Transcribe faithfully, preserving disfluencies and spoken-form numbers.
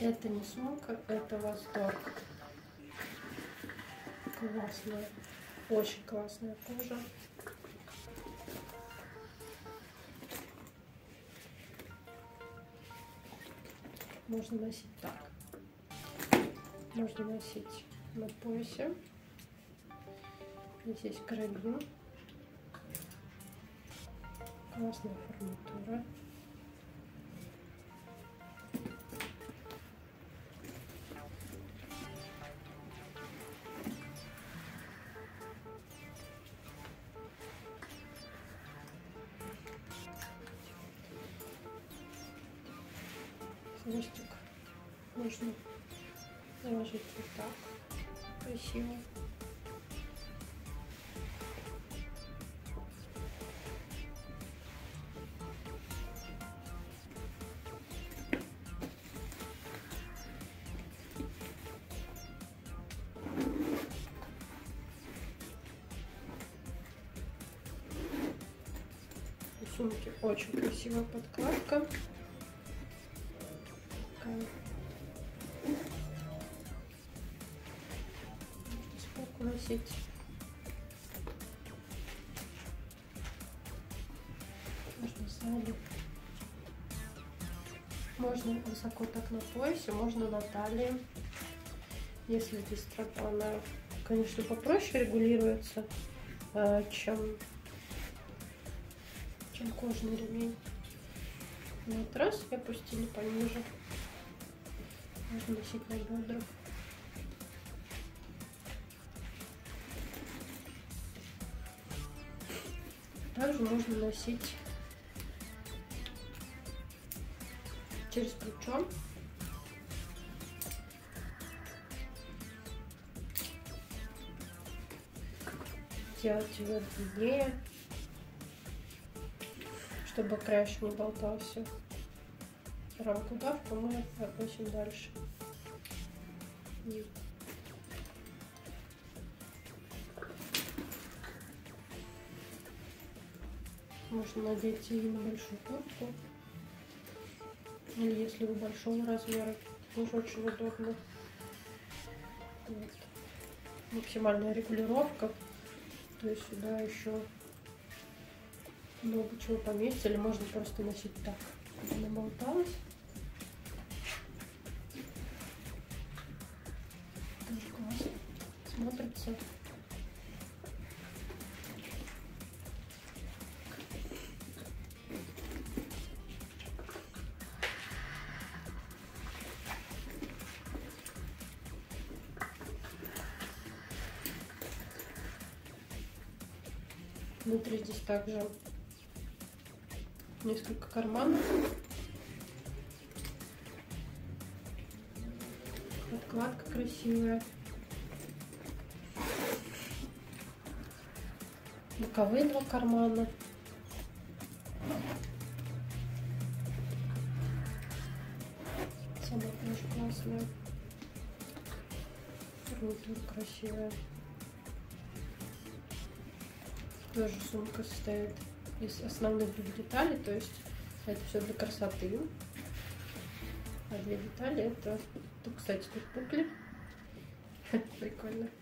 Это не сумка, это восторг. Классная, очень классная кожа. Можно носить так. Можно носить на поясе. Здесь есть карабин. Классная фурнитура. Хвостик можно заложить вот так красиво. У сумки очень красивая подкладка. Можно сбоку носить. Можно сзади. Можно высоко так на поясе, можно на талии. Если здесь стропа, она, конечно, попроще регулируется, чем, чем кожаный ремень. Вот раз и опустили пониже. Можно носить на бедрах. Также можно носить через плечо. Делать его длиннее, чтобы краешек не болтался. Рамку давку мы относим дальше. Можно надеть и на большую куртку. Или если вы большого размера, тоже очень удобно. Вот. Максимальная регулировка. То есть сюда еще много чего поместить. Или можно просто носить так. Она болталась. Тоже классно смотрится. Внутри здесь также несколько карманов. Подкладка красивая. Боковые два кармана. Сама тоже классная. Фурнитура красивая. Тоже сумка состоит из основных двух деталей, то есть это все для красоты. А две детали это, тут, кстати, тут пукли. Прикольно.